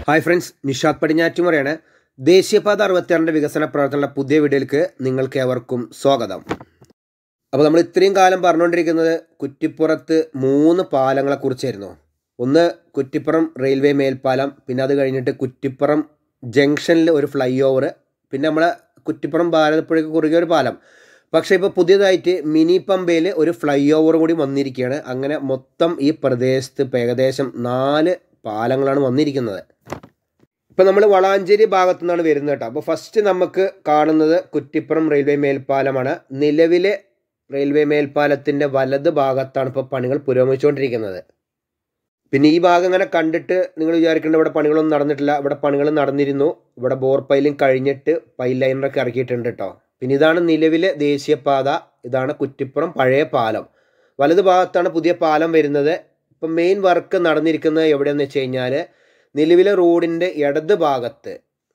Hi friends, Nishad പടിഞ്ഞാറ്റുമുറയാണ്. ദേശീയപാത 66 വികസന പ്രവർത്തനങ്ങളുടെ പുതിയ വീഡിയോയിലേക്ക് നിങ്ങൾക്ക് ഏവർക്കും സ്വാഗതം. അപ്പോൾ നമ്മൾ ഇത്രയും കാലം പറഞ്ഞുകൊണ്ടിരിക്കുന്നത് കുറ്റിപ്പുറത്ത് 3 പാലങ്ങളെക്കുറിച്ചായിരുന്നു. ഒന്ന് കുറ്റിപ്പുറം റെയിൽവേ മേൽപ്പാലം, പിന്നെ അത് കഴിഞ്ഞിട്ട് കുറ്റിപ്പുറം ജംഗ്ഷനിൽ ഒരു ഫ്ലൈ ഓവർ, പിന്നെ നമ്മളെ കുറ്റിപ്പുറം ഭാരതപ്പുഴയ്ക്ക് കുറുകെ ഒരു പാലം. പക്ഷേ ഇപ്പോൾ പുതിയതായിട്ട് മിനി പമ്പയിൽ ഒരു ഫ്ലൈ ഓവർ കൂടി വന്നിരിക്കുകയാണ്. അങ്ങനെ മൊത്തം ഈ പ്രദേശത്ത് ഇപ്പോൾ ഏകദേശം 4 പാലങ്ങളാണ് വന്നിരിക്കുന്നത്. ഇപ്പോൾ നമ്മൾ വളാഞ്ചേരി ഭാഗത്തു നിന്നാണ് വരുന്നത് കേട്ടോ. അപ്പോൾ ഫസ്റ്റ് നമുക്ക് കാണുന്നത് കുറ്റിപ്പുറം റെയിൽവേ മേൽപ്പാലമാണ്. നിലവിലെ റെയിൽവേ മേൽപ്പാലത്തിൻ്റെ വലത് ഭാഗത്താണ് ഇപ്പോൾ പണികൾ പുരോഗമിച്ചുകൊണ്ടിരിക്കുന്നത്. പിന്നെ ഈ ഭാഗം ഇങ്ങനെ കണ്ടിട്ട് നിങ്ങൾ വിചാരിക്കേണ്ട ഇവിടെ പണികളൊന്നും നടന്നിട്ടില്ല. ഇവിടെ പണികൾ നടന്നിരുന്നു. ഇവിടെ ബോർ പൈലിംഗ് കഴിഞ്ഞിട്ട് പൈൽ ലൈനറൊക്കെ ഇറക്കിയിട്ടുണ്ട് കേട്ടോ. പിന്നെ ഇതാണ് നിലവിലെ ദേശീയപാത, ഇതാണ് കുറ്റിപ്പുറം പഴയ പാലം. വലത് ഭാഗത്താണ് പുതിയ പാലം വരുന്നത്. ഇപ്പം മെയിൻ വർക്ക് നടന്നിരിക്കുന്നത് എവിടെയെന്ന് വെച്ച് കഴിഞ്ഞാൽ നിലവിലെ റോഡിൻ്റെ ഇടത് ഭാഗത്ത്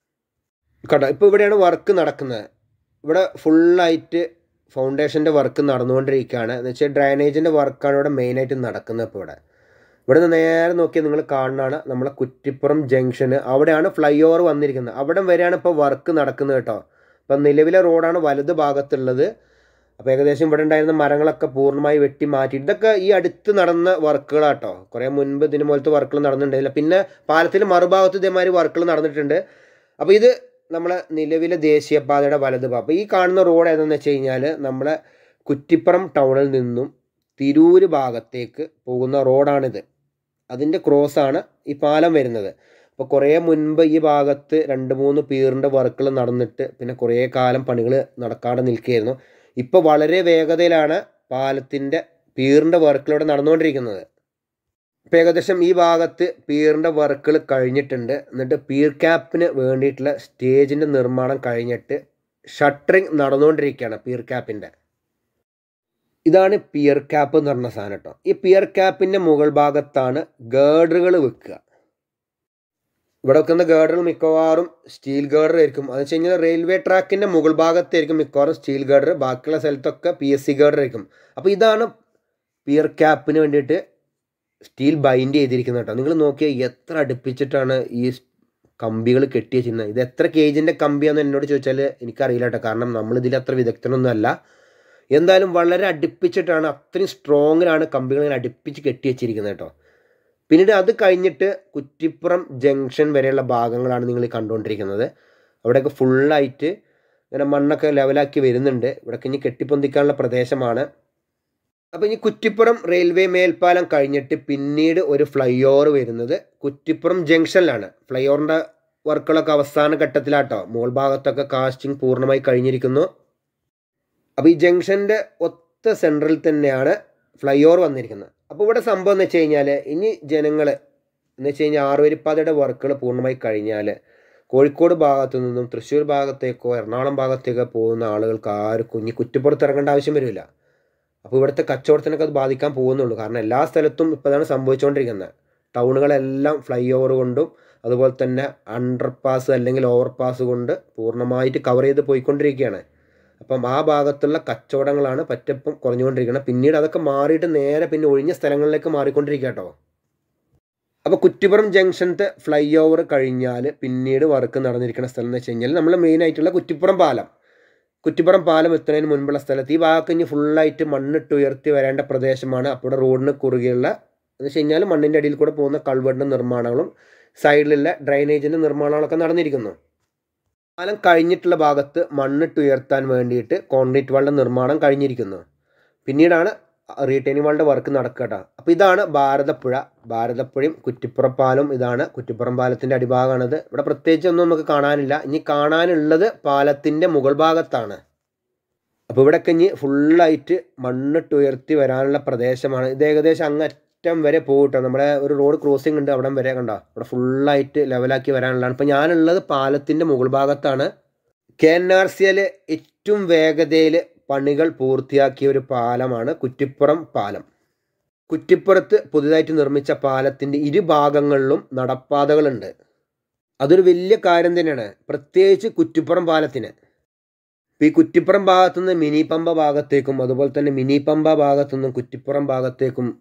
കേട്ടോ. ഇപ്പോൾ ഇവിടെയാണ് വർക്ക് നടക്കുന്നത്. ഇവിടെ ഫുള്ളായിട്ട് ഫൗണ്ടേഷൻ്റെ വർക്ക് നടന്നുകൊണ്ടിരിക്കുകയാണ്. എന്ന് വെച്ചാൽ ഡ്രൈനേജിൻ്റെ വർക്കാണ് ഇവിടെ മെയിനായിട്ട് നടക്കുന്നത്. ഇപ്പോൾ ഇവിടെ നിന്ന് നേരെ നോക്കിയാൽ നിങ്ങൾ കാണുന്നതാണ് നമ്മളെ കുറ്റിപ്പുറം ജംഗ്ഷന്. അവിടെയാണ് ഫ്ലൈ ഓവർ വന്നിരിക്കുന്നത്. അവിടെ വരെയാണ് ഇപ്പോൾ വർക്ക് നടക്കുന്നത് കേട്ടോ. ഇപ്പം നിലവിലെ റോഡാണ് വലത് ഭാഗത്തുള്ളത്. അപ്പോൾ ഏകദേശം ഇവിടെ ഉണ്ടായിരുന്ന മരങ്ങളൊക്കെ പൂർണ്ണമായി വെട്ടി മാറ്റി. ഇതൊക്കെ ഈ അടുത്ത് നടന്ന വർക്കുകളാട്ടോ. കുറേ മുൻപ് ഇതിന് പോലത്തെ വർക്കുകൾ നടന്നിട്ടുണ്ടായില്ല. പിന്നെ പാലത്തിൽ മറുഭാഗത്ത് ഇതേമാതിരി വർക്കുകൾ നടന്നിട്ടുണ്ട്. അപ്പോൾ ഇത് നമ്മളെ നിലവിലെ ദേശീയപാതയുടെ വലത് ഭാഗം. അപ്പോൾ ഈ കാണുന്ന റോഡ് ഏതെന്ന് വെച്ച് കഴിഞ്ഞാൽ നമ്മളെ കുറ്റിപ്പുറം ടൗണിൽ നിന്നും തിരൂര് ഭാഗത്തേക്ക് പോകുന്ന റോഡാണിത്. അതിൻ്റെ ക്രോസാണ് ഈ പാലം വരുന്നത്. അപ്പോൾ കുറേ മുൻപ് ഈ ഭാഗത്ത് 2-3 പീറിൻ്റെ വർക്കുകൾ നടന്നിട്ട് പിന്നെ കുറേ കാലം പണികൾ നടക്കാതെ നിൽക്കുകയായിരുന്നു. ഇപ്പോൾ വളരെ വേഗതയിലാണ് പാലത്തിൻ്റെ പീറിൻ്റെ വർക്കുകൾ നടന്നുകൊണ്ടിരിക്കുന്നത്. ഇപ്പോൾ ഏകദേശം ഈ ഭാഗത്ത് പീറിൻ്റെ വർക്കുകൾ കഴിഞ്ഞിട്ടുണ്ട്. എന്നിട്ട് പീർ ക്യാപ്പിന് വേണ്ടിയിട്ടുള്ള സ്റ്റേജിൻ്റെ നിർമ്മാണം കഴിഞ്ഞിട്ട് ഷട്ടറിങ് നടന്നുകൊണ്ടിരിക്കുകയാണ് പീർ ക്യാപ്പിൻ്റെ. ഇതാണ് പിയർ ക്യാപ്പ് എന്ന് പറഞ്ഞ സാധനം കേട്ടോ. ഈ പിയർ ക്യാപ്പിൻ്റെ മുകൾ ഭാഗത്താണ് ഗേഡറുകൾ വെക്കുക. ഇവിടെ വെക്കുന്ന ഗേഡറുകൾ മിക്കവാറും സ്റ്റീൽ ഗേഡർ ആയിരിക്കും. അത് വെച്ച് കഴിഞ്ഞാൽ റെയിൽവേ ട്രാക്കിൻ്റെ മുകൾ ഭാഗത്തായിരിക്കും മിക്കവാറും സ്റ്റീൽ ഗേഡർ, ബാക്കിയുള്ള സ്ഥലത്തൊക്കെ PSC ഗേഡർ ആയിരിക്കും. അപ്പോൾ ഇതാണ് പിയർ ക്യാപ്പിന് വേണ്ടിയിട്ട് സ്റ്റീൽ ബൈൻഡ് ചെയ്തിരിക്കുന്നത് കേട്ടോ. നിങ്ങൾ നോക്കിയാൽ എത്ര അടുപ്പിച്ചിട്ടാണ് ഈ കമ്പികൾ കെട്ടി വെച്ചിരുന്നത്. ഇത് എത്ര കേജിൻ്റെ കമ്പിയാണെന്ന് എന്നോട് ചോദിച്ചാൽ എനിക്കറിയില്ല കേട്ടോ. കാരണം നമ്മളിതിൽ അത്ര വിദഗ്ധനൊന്നും അല്ല. എന്തായാലും വളരെ അടുപ്പിച്ചിട്ടാണ്, അത്രയും സ്ട്രോങ്ങിലാണ് കമ്പികൾ ഇങ്ങനെ അടുപ്പിച്ച് കെട്ടി വെച്ചിരിക്കുന്നത് കേട്ടോ. പിന്നീട് അത് കഴിഞ്ഞിട്ട് കുറ്റിപ്പുറം ജംഗ്ഷൻ വരെയുള്ള ഭാഗങ്ങളാണ് നിങ്ങൾ കണ്ടുകൊണ്ടിരിക്കുന്നത്. അവിടെയൊക്കെ ഫുള്ളായിട്ട് ഇങ്ങനെ മണ്ണൊക്കെ ലെവലാക്കി വരുന്നുണ്ട്. ഇവിടെയൊക്കെ ഇനി കെട്ടിപ്പൊന്തിക്കാനുള്ള പ്രദേശമാണ്. അപ്പോൾ ഇനി കുറ്റിപ്പുറം റെയിൽവേ മേൽപ്പാലം കഴിഞ്ഞിട്ട് പിന്നീട് ഒരു ഫ്ലൈ ഓവർ വരുന്നത് കുറ്റിപ്പുറം ജംഗ്ഷനിലാണ്. ഫ്ലൈ ഓവറിൻ്റെ വർക്കുകളൊക്കെ അവസാന ഘട്ടത്തിലാട്ടോ. മുകൾ ഭാഗത്തൊക്കെ കാസ്റ്റിംഗ് പൂർണ്ണമായി കഴിഞ്ഞിരിക്കുന്നു. അപ്പോൾ ഈ ജംഗ്ഷൻ്റെ ഒത്ത സെൻട്രൽ തന്നെയാണ് ഫ്ലൈ ഓവർ വന്നിരിക്കുന്നത്. അപ്പോൾ ഇവിടെ സംഭവം എന്ന് വെച്ച് കഴിഞ്ഞാൽ ഇനി ജനങ്ങൾ എന്ന് വെച്ച് കഴിഞ്ഞാൽ 6 വരിപ്പാതയുടെ വർക്കുകൾ പൂർണ്ണമായി കഴിഞ്ഞാൽ കോഴിക്കോട് ഭാഗത്തു നിന്നും തൃശ്ശൂർ ഭാഗത്തേക്കോ എറണാകുളം ഭാഗത്തേക്കോ പോകുന്ന ആളുകൾക്ക് ആർക്കും ഇനി കുറ്റിപ്പുറത്ത് ഇറങ്ങേണ്ട ആവശ്യം വരില്ല. അപ്പോൾ ഇവിടുത്തെ കച്ചവടത്തിനൊക്കെ അത് ബാധിക്കാൻ പോകുന്നുള്ളൂ. കാരണം എല്ലാ സ്ഥലത്തും ഇപ്പോൾ അതാണ് സംഭവിച്ചുകൊണ്ടിരിക്കുന്നത്. ടൗണുകളെല്ലാം ഫ്ലൈ ഓവർ കൊണ്ടും അതുപോലെ തന്നെ അണ്ടർപാസ് അല്ലെങ്കിൽ ഓവർപാസ് കൊണ്ട് പൂർണ്ണമായിട്ട് കവർ ചെയ്ത് പോയിക്കൊണ്ടിരിക്കുകയാണ്. അപ്പം ആ ഭാഗത്തുള്ള കച്ചവടങ്ങളാണ് പറ്റപ്പം കുറഞ്ഞുകൊണ്ടിരിക്കുന്നത്. പിന്നീട് അതൊക്കെ മാറിയിട്ട് നേരെ പിന്നെ ഒഴിഞ്ഞ സ്ഥലങ്ങളിലേക്ക് മാറിക്കൊണ്ടിരിക്കുക കേട്ടോ. അപ്പോൾ കുറ്റിപ്പുറം ജംഗ്ഷനത്തെ ഫ്ലൈ ഓവർ കഴിഞ്ഞാൽ പിന്നീട് വർക്ക് നടന്നിരിക്കുന്ന സ്ഥലം എന്ന് വെച്ച് കഴിഞ്ഞാൽ നമ്മൾ മെയിനായിട്ടുള്ള കുറ്റിപ്പുറം പാലം. കുറ്റിപ്പുറം പാലം എത്തുന്നതിന് മുൻപുള്ള സ്ഥലത്ത് ഈ ഭാഗത്ത് ഇനി ഫുള്ളായിട്ട് മണ്ണിട്ട് ഉയർത്തി വരേണ്ട പ്രദേശമാണ്. അപ്പോൾ ഇവിടെ റോഡിന് കുറുകെയുള്ള എന്ന് വെച്ച് കഴിഞ്ഞാൽ മണ്ണിൻ്റെ അടിയിൽ കൂടെ പോകുന്ന കൾവറിൻ്റെ നിർമ്മാണങ്ങളും സൈഡിലുള്ള ഡ്രൈനേജിൻ്റെ നിർമ്മാണങ്ങളൊക്കെ നടന്നിരിക്കുന്നു. പാലം കഴിഞ്ഞിട്ടുള്ള ഭാഗത്ത് മണ്ണിട്ട് ഉയർത്താൻ വേണ്ടിയിട്ട് കോൺക്രീറ്റ് വാളിൻ്റെ നിർമ്മാണം കഴിഞ്ഞിരിക്കുന്നു. പിന്നീടാണ് റീറ്റെയിനിങ് വാളിൻ്റെ വർക്ക് നടക്കുക കേട്ടോ. അപ്പോൾ ഇതാണ് ഭാരതപ്പുഴയും കുറ്റിപ്പുറം പാലം. ഇതാണ് കുറ്റിപ്പുറം പാലത്തിൻ്റെ അടിഭാഗമാണിത്. ഇവിടെ പ്രത്യേകിച്ചൊന്നും നമുക്ക് കാണാനില്ല. ഇനി കാണാനുള്ളത് പാലത്തിൻ്റെ മുകൾ ഭാഗത്താണ്. അപ്പോൾ ഇവിടെയൊക്കെ ഇനി ഫുള്ളായിട്ട് മണ്ണിട്ട് ഉയർത്തി വരാനുള്ള പ്രദേശമാണ്. ഇത് ഏകദേശം അങ്ങറ്റം വരെ പോകട്ടോ. നമ്മുടെ ഒരു റോഡ് ക്രോസിംഗ് ഉണ്ട്, അവിടം വരെ കണ്ടോ. അവിടെ ഫുള്ളായിട്ട് ലെവലാക്കി വരാനുള്ളതാണ്. ഇപ്പോൾ ഞാനുള്ളത് പാലത്തിൻ്റെ മുകൾ ഭാഗത്താണ്. KNRCL ഏറ്റവും വേഗതയിൽ പണികൾ പൂർത്തിയാക്കിയ ഒരു പാലമാണ് കുറ്റിപ്പുറം പാലം. കുറ്റിപ്പുറത്ത് പുതുതായിട്ട് നിർമ്മിച്ച പാലത്തിൻ്റെ ഇരുഭാഗങ്ങളിലും നടപ്പാതകളുണ്ട്. അതൊരു വലിയ കാര്യം തന്നെയാണ്, പ്രത്യേകിച്ച് കുറ്റിപ്പുറം പാലത്തിന്. ഇപ്പോൾ ഈ കുറ്റിപ്പുറം ഭാഗത്തുനിന്ന് മിനി പമ്പ ഭാഗത്തേക്കും അതുപോലെ തന്നെ മിനി പമ്പ ഭാഗത്തുനിന്നും കുറ്റിപ്പുറം ഭാഗത്തേക്കും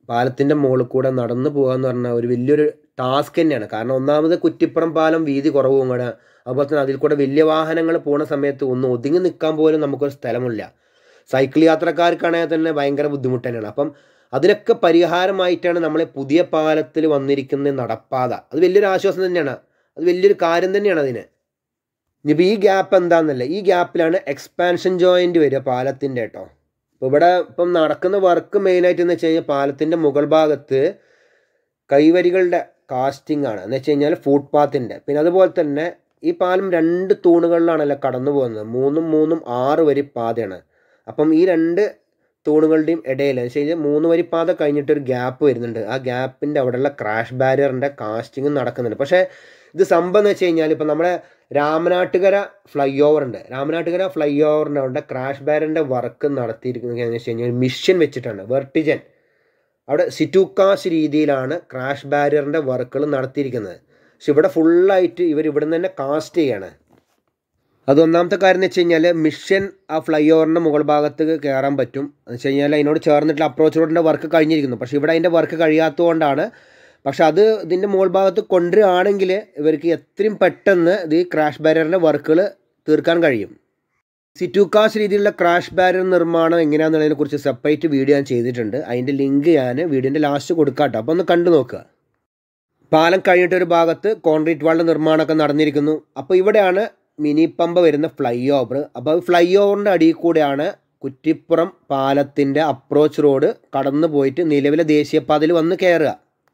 പാലത്തിൻ്റെ മുകളിൽ കൂടെ നടന്നു പോകുക എന്ന് പറഞ്ഞാൽ ഒരു വലിയൊരു ടാസ്ക് തന്നെയാണ്. കാരണം ഒന്നാമത് കുറ്റിപ്പുറം പാലം വീതി കുറവും കൂടെ, അതുപോലെ തന്നെ അതിൽ കൂടെ വലിയ വാഹനങ്ങൾ പോകുന്ന സമയത്ത് ഒന്ന് ഒതുങ്ങി നിൽക്കാൻ പോലും നമുക്കൊരു സ്ഥലമില്ല. സൈക്കിൾ യാത്രക്കാർക്കാണെങ്കിൽ തന്നെ ഭയങ്കര ബുദ്ധിമുട്ട് തന്നെയാണ്. അപ്പം അതിനൊക്കെ പരിഹാരമായിട്ടാണ് നമ്മളെ പുതിയ പാലത്തിൽ വന്നിരിക്കുന്ന നടപ്പാത. അത് വലിയൊരു ആശ്വാസം തന്നെയാണ്, അത് വലിയൊരു കാര്യം തന്നെയാണ് അതിന്. ഇനിയിപ്പോൾ ഈ ഗ്യാപ്പ് എന്താണെന്നല്ല, ഈ ഗ്യാപ്പിലാണ് എക്സ്പാൻഷൻ ജോയിൻറ്റ് വരിക പാലത്തിൻ്റെ കേട്ടോ. അപ്പോൾ ഇവിടെ ഇപ്പം നടക്കുന്ന വർക്ക് മെയിനായിട്ട് എന്ന് വെച്ച് കഴിഞ്ഞാൽ പാലത്തിൻ്റെ മുകൾ ഭാഗത്ത് കൈവരികളുടെ കാസ്റ്റിംഗ് ആണ്, എന്ന് വെച്ച് കഴിഞ്ഞാൽ ഫുട് പാത്തിൻ്റെ. പിന്നെ അതുപോലെ തന്നെ ഈ പാലം 2 തൂണുകളിലാണല്ലോ കടന്നു പോകുന്നത്. 3 6 വരി പാതയാണ്. അപ്പം ഈ 2 തൂണുകളുടെയും ഇടയിൽ എന്ന് വെച്ച് കഴിഞ്ഞാൽ 3 വരി പാത കഴിഞ്ഞിട്ടൊരു ഗ്യാപ്പ് വരുന്നുണ്ട്. ആ ഗ്യാപ്പിൻ്റെ അവിടെയുള്ള ക്രാഷ് ബാരിയറിൻ്റെ കാസ്റ്റിംഗ് നടക്കുന്നുണ്ട്. പക്ഷേ ഇത് സംഭവം എന്ന് വെച്ച് കഴിഞ്ഞാൽ ഇപ്പം നമ്മുടെ രാമനാട്ടുകര ഫ്ലൈ ഓവർ ഉണ്ട്, രാമനാട്ടുകര ഫ്ലൈ ഓവറിൻ്റെ അവിടെ ക്രാഷ് ബാരിയറിൻ്റെ വർക്ക് നടത്തിയിരിക്കുന്നത് എന്ന് വെച്ച് കഴിഞ്ഞാൽ മിഷ്യൻ വെച്ചിട്ടാണ്, വെർട്ടിജൻ. അവിടെ സിറ്റൂക്കാസ് രീതിയിലാണ് ക്രാഷ് ബാരിയറിൻ്റെ വർക്കുകൾ നടത്തിയിരിക്കുന്നത്. പക്ഷെ ഇവിടെ ഫുള്ളായിട്ട് ഇവിടെ നിന്ന് തന്നെ കാസ്റ്റ് ചെയ്യാണ്. അതൊന്നാമത്തെ കാര്യം എന്ന് വെച്ച് കഴിഞ്ഞാൽ മിഷൻ ആ ഫ്ലൈ ഓവറിൻ്റെ മുകൾ ഭാഗത്ത് കയറാൻ പറ്റും. എന്ന് വെച്ച് കഴിഞ്ഞാൽ അതിനോട് ചേർന്നിട്ടുള്ള അപ്രോച്ച് റോഡിൻ്റെ വർക്ക് കഴിഞ്ഞിരിക്കുന്നു. പക്ഷേ ഇവിടെ അതിൻ്റെ വർക്ക് കഴിയാത്തതുകൊണ്ടാണ്. പക്ഷെ അത് ഇതിൻ്റെ മുകൾ ഭാഗത്ത് കൊണ്ടുവരികയാണെങ്കിൽ ഇവർക്ക് എത്രയും പെട്ടെന്ന് ഇത് ഈ ക്രാഷ് ബാരിയറിൻ്റെ വർക്കുകൾ തീർക്കാൻ കഴിയും. സിറ്റൂക്കാസ് രീതിയിലുള്ള ക്രാഷ് ബാരിയർ നിർമ്മാണം എങ്ങനെയാണെന്നുള്ളതിനെ കുറിച്ച് സെപ്പറേറ്റ് വീഡിയോ ഞാൻ ചെയ്തിട്ടുണ്ട്. അതിൻ്റെ ലിങ്ക് ഞാൻ വീഡിയോൻ്റെ ലാസ്റ്റ് കൊടുക്കാം കേട്ടോ. അപ്പോൾ ഒന്ന് കണ്ടു നോക്കുക. പാലം കഴിഞ്ഞിട്ടൊരു ഭാഗത്ത് കോൺക്രീറ്റ് വാളിൻ്റെ നിർമ്മാണമൊക്കെ നടന്നിരിക്കുന്നു. അപ്പോൾ ഇവിടെയാണ് മിനി പമ്പ വരുന്ന ഫ്ലൈ ഓവർ. അപ്പോൾ ഫ്ലൈ ഓവറിൻ്റെ അടിയിൽ കൂടെയാണ് കുറ്റിപ്പുറം പാലത്തിൻ്റെ അപ്രോച്ച് റോഡ് കടന്നു പോയിട്ട് നിലവിലെ ദേശീയപാതയിൽ വന്ന് കയറുക.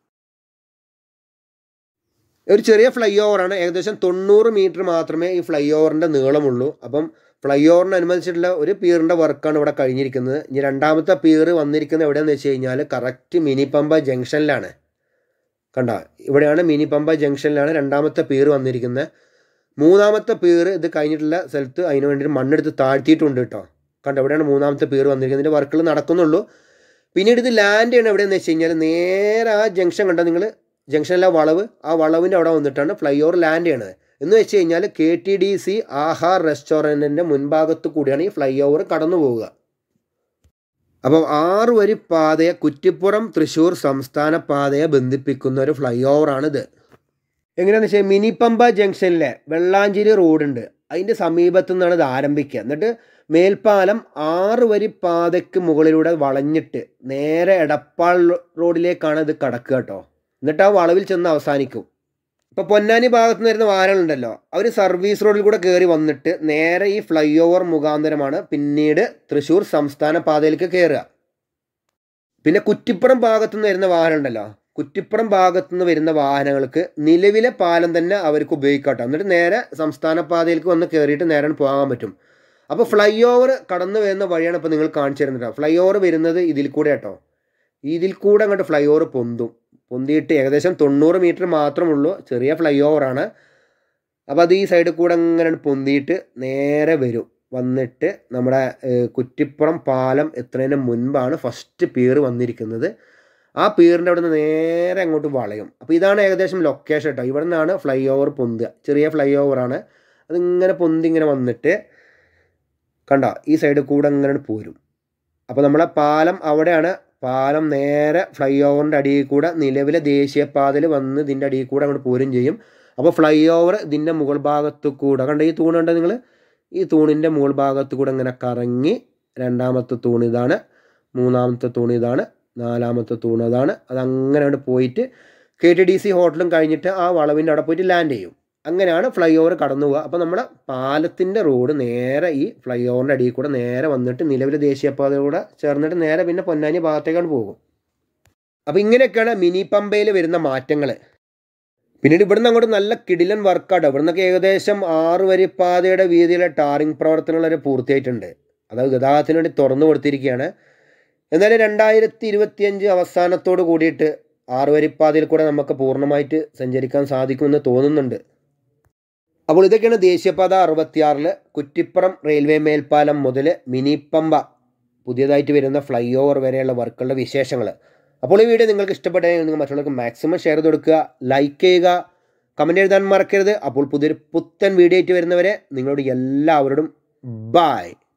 ഒരു ചെറിയ ഫ്ലൈ ഓവറാണ്, ഏകദേശം 90 മീറ്റർ മാത്രമേ ഈ ഫ്ലൈ ഓവറിൻ്റെ നീളമുള്ളൂ. അപ്പം ഫ്ലൈ ഓവറിനനുബന്ധിച്ചിട്ടുള്ള ഒരു പീറിൻ്റെ വർക്കാണ് ഇവിടെ കഴിഞ്ഞിരിക്കുന്നത്. ഇനി രണ്ടാമത്തെ പീറ് വന്നിരിക്കുന്നത് എവിടെയാണെന്ന് വെച്ച് കഴിഞ്ഞാൽ കറക്റ്റ് മിനി പമ്പ ജംഗ്ഷനിലാണ്. കണ്ടോ, ഇവിടെയാണ് മിനി പമ്പ ജംഗ്ഷനിലാണ് രണ്ടാമത്തെ പീറ് വന്നിരിക്കുന്നത്. മൂന്നാമത്തെ പീറ് ഇത് കഴിഞ്ഞിട്ടുള്ള സ്ഥലത്ത് അതിന് വേണ്ടിയിട്ട് മണ്ണെടുത്ത് താഴ്ത്തിയിട്ടുണ്ട് കേട്ടോ. കണ്ടോ, എവിടെയാണ് മൂന്നാമത്തെ പീറ് വന്നിരിക്കുന്നത്. ഇതിൻ്റെ വർക്കുകൾ നടക്കുന്നുള്ളൂ. പിന്നീട് ഇത് ലാൻഡ് ചെയ്യണം എവിടെയെന്ന് വെച്ച് കഴിഞ്ഞാൽ നേരെ ആ ജംഗ്ഷൻ കണ്ടോ നിങ്ങൾ, ജംഗ്ഷനിലെ വളവ്, ആ വളവിൻ്റെ അവിടെ വന്നിട്ടാണ് ഫ്ലൈ ഓവർ ലാൻഡ് ചെയ്യണത്. എന്ന് വെച്ച് കഴിഞ്ഞാൽ KTDC ആഹാർ റെസ്റ്റോറൻറ്റിൻ്റെ മുൻഭാഗത്ത് കൂടിയാണ് ഈ ഫ്ലൈ ഓവർ കടന്നു പോവുക. അപ്പോൾ 6 വരി പാതയെ കുറ്റിപ്പുറം തൃശ്ശൂർ സംസ്ഥാന പാതയെ ബന്ധിപ്പിക്കുന്ന ഒരു ഫ്ലൈ ഓവറാണിത്. എങ്ങനെയാണെന്ന് വെച്ചാൽ മിനി പമ്പ ജംഗ്ഷനിലെ വെള്ളാഞ്ചേരി റോഡുണ്ട്, അതിൻ്റെ സമീപത്തു നിന്നാണ് ഇത് ആരംഭിക്കുക. എന്നിട്ട് മേൽപ്പാലം 6 വരി പാതയ്ക്ക് മുകളിലൂടെ വളഞ്ഞിട്ട് നേരെ എടപ്പാൾ റോഡിലേക്കാണ് ഇത് കടക്കുക കേട്ടോ. എന്നിട്ട് ആ വളവിൽ ചെന്ന് അവസാനിക്കും. ഇപ്പോൾ പൊന്നാനി ഭാഗത്ത് നിന്ന് വരുന്ന വാഹനങ്ങളുണ്ടല്ലോ, അവർ സർവീസ് റോഡിൽ കൂടെ കയറി വന്നിട്ട് നേരെ ഈ ഫ്ലൈ ഓവർ മുഖാന്തരമാണ് പിന്നീട് തൃശ്ശൂർ സംസ്ഥാന പാതയിലേക്ക് കയറുക. പിന്നെ കുറ്റിപ്പുറം ഭാഗത്തു നിന്ന് വരുന്ന വാഹനമുണ്ടല്ലോ, കുറ്റിപ്പുറം ഭാഗത്തു നിന്ന് വരുന്ന വാഹനങ്ങൾക്ക് നിലവിലെ പാലം തന്നെ അവർക്ക് ഉപയോഗിക്കാട്ടോ. എന്നിട്ട് നേരെ സംസ്ഥാന പാതയിലേക്ക് വന്ന് കയറിയിട്ട് നേരെ പോകാൻ പറ്റും. അപ്പോൾ ഫ്ലൈ ഓവർ കടന്നു വരുന്ന വഴിയാണ് ഇപ്പോൾ നിങ്ങൾ കാണിച്ചു തരുന്നത്. ഫ്ലൈ ഓവർ വരുന്നത് ഇതിൽ കൂടെ കേട്ടോ. ഇതിൽ കൂടെ അങ്ങോട്ട് ഫ്ലൈ ഓവർ പൊന്തിയിട്ട് ഏകദേശം 90 മീറ്റർ മാത്രമുള്ളൂ, ചെറിയ ഫ്ലൈ ഓവറാണ്. അപ്പോൾ അത് ഈ സൈഡിൽ കൂടെ അങ്ങനെ പൊന്തിയിട്ട് നേരെ വരും. വന്നിട്ട് നമ്മുടെ കുറ്റിപ്പുറം പാലം എത്തുന്നതിന് മുൻപാണ് ഫസ്റ്റ് പീർ വന്നിരിക്കുന്നത്. ആ പീറിൻ്റെ അവിടെ നിന്ന് നേരെ അങ്ങോട്ട് വളയും. അപ്പോൾ ഇതാണ് ഏകദേശം ലൊക്കേഷൻ കേട്ടോ. ഇവിടെ നിന്നാണ് ഫ്ലൈ ഓവർ പൊന്തുക, ചെറിയ ഫ്ലൈ ഓവറാണ്. അതിങ്ങനെ പൊന്തി ഇങ്ങനെ വന്നിട്ട് കണ്ടോ ഈ സൈഡിൽ കൂടെ അങ്ങനെ പോരും. അപ്പോൾ നമ്മളെ പാലം അവിടെയാണ്. പാലം നേരെ ഫ്ലൈ ഓവറിൻ്റെ അടിയിൽ കൂടെ നിലവിലെ ദേശീയപാതയിൽ വന്ന് ഇതിൻ്റെ അടിയിൽ കൂടെ അങ്ങോട്ട് പോരും ചെയ്യും. അപ്പോൾ ഫ്ലൈ ഓവർ ഇതിൻ്റെ മുകൾ ഭാഗത്ത് കൂടെ കണ്ട ഈ തൂണുണ്ട് നിങ്ങൾ, ഈ തൂണിൻ്റെ മുകൾ ഭാഗത്ത് കൂടെ ഇങ്ങനെ കറങ്ങി രണ്ടാമത്തെ തൂണ് ഇതാണ്, മൂന്നാമത്തെ തൂണ് ഇതാണ്, നാലാമത്തെ തൂണ് അതാണ്. അതങ്ങനെ അങ്ങോട്ട് പോയിട്ട് KTDC ഹോട്ടലും കഴിഞ്ഞിട്ട് ആ വളവിൻ്റെ അവിടെ പോയിട്ട് ലാൻഡ് ചെയ്യും. അങ്ങനെയാണ് ഫ്ലൈ ഓവർ കടന്നു പോവുക. അപ്പോൾ നമ്മുടെ പാലത്തിൻ്റെ റോഡ് നേരെ ഈ ഫ്ലൈ ഓവറിൻ്റെ അടിയിൽ കൂടെ നേരെ വന്നിട്ട് നിലവിലെ ദേശീയപാതയിലൂടെ ചേർന്നിട്ട് നേരെ പിന്നെ പൊന്നാനി ഭാഗത്തേക്കാണ് പോകും. അപ്പോൾ ഇങ്ങനെയൊക്കെയാണ് മിനി പമ്പയിൽ വരുന്ന മാറ്റങ്ങൾ. പിന്നീട് ഇവിടുന്ന് അങ്ങോട്ട് നല്ല കിടിലൻ വർക്കാട്ടോ. ഇവിടുന്നൊക്കെ ഏകദേശം 6 വരി പാതയുടെ വീതിയിലെ ടാറിങ് പ്രവർത്തനങ്ങൾ പൂർത്തിയായിട്ടുണ്ട്. അത് ഗതാഗതത്തിന് വേണ്ടി തുറന്നു കൊടുത്തിരിക്കുകയാണ്. എന്നാലും 2025 അവസാനത്തോട് കൂടിയിട്ട് 6 വരിപ്പാതയിൽ കൂടെ നമുക്ക് പൂർണ്ണമായിട്ട് സഞ്ചരിക്കാൻ സാധിക്കുമെന്ന് തോന്നുന്നുണ്ട്. അപ്പോൾ ഇതൊക്കെയാണ് ദേശീയപാത 66 കുറ്റിപ്പുറം റെയിൽവേ മേൽപ്പാലം മുതൽ മിനി പമ്പ പുതിയതായിട്ട് വരുന്ന ഫ്ലൈ ഓവർ വരെയുള്ള വർക്കുകളുടെ വിശേഷങ്ങൾ. അപ്പോൾ ഈ വീഡിയോ നിങ്ങൾക്ക് ഇഷ്ടപ്പെട്ടെങ്കിൽ നിങ്ങൾ മറ്റുള്ളവർക്ക് മാക്സിമം ഷെയർ ചെയ്ത് കൊടുക്കുക, ലൈക്ക് ചെയ്യുക, കമൻറ്റ് എഴുതാൻ മറക്കരുത്. അപ്പോൾ പുതിയൊരു പുത്തൻ വീഡിയോ ആയിട്ട് വരുന്നവരെ നിങ്ങളോട് എല്ലാവരോടും ബൈ.